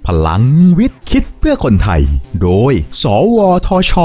พลังวิทย์คิดเพื่อคนไทยโดยสวทช.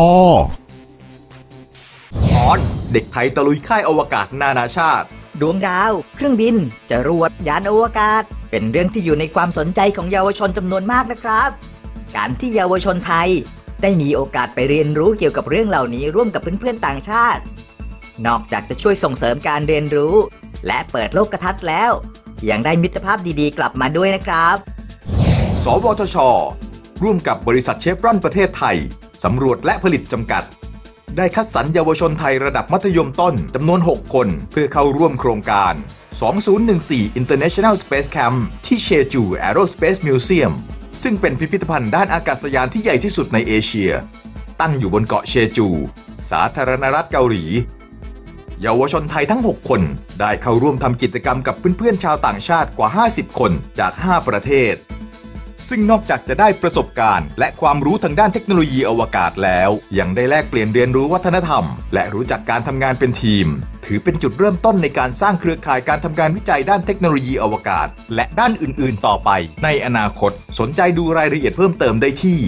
ตอนเด็กไทยตะลุยค่ายอวกาศนานาชาติดวงดาวเครื่องบินจรวดยานอวกาศเป็นเรื่องที่อยู่ในความสนใจของเยาวชนจำนวนมากนะครับการที่เยาวชนไทยได้มีโอกาสไปเรียนรู้เกี่ยวกับเรื่องเหล่านี้ร่วมกับเพื่อนๆต่างชาตินอกจากจะช่วยส่งเสริมการเรียนรู้และเปิดโลกทัศน์แล้วยังได้มิตรภาพดีๆกลับมาด้วยนะครับสวทช.ร่วมกับบริษัทเชฟรอนประเทศไทยสำรวจและผลิตจำกัดได้คัดสรรเยาวชนไทยระดับมัธยมต้นจำนวน 6 คนเพื่อเข้าร่วมโครงการ 2014 International Space Camp ที่เชจู Aerospace Museum ซึ่งเป็นพิพิธภัณฑ์ด้านอากาศยานที่ใหญ่ที่สุดในเอเชียตั้งอยู่บนเกาะเชจู สาธารณรัฐเกาหลีเยาวชนไทยทั้ง 6 คนได้เข้าร่วมทำกิจกรรมกับเพื่อนๆชาวต่างชาติกว่า 50 คนจาก 5 ประเทศซึ่งนอกจากจะได้ประสบการณ์และความรู้ทางด้านเทคโนโลยีอวกาศแล้วยังได้แลกเปลี่ยนเรียนรู้วัฒนธรรมและรู้จักการทำงานเป็นทีมถือเป็นจุดเริ่มต้นในการสร้างเครือข่ายการทำงานวิจัยด้านเทคโนโลยีอวกาศและด้านอื่นๆต่อไปในอนาคตสนใจดูรายละเอียดเพิ่มเติมได้ที่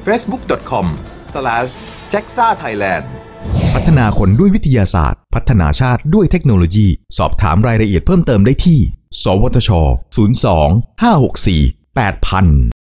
facebook.com/JAXA-Thailand พัฒนาคนด้วยวิทยาศาสตร์พัฒนาชาติด้วยเทคโนโลยีสอบถามรายละเอียดเพิ่มเติมได้ที่สวทช. 02 564 8000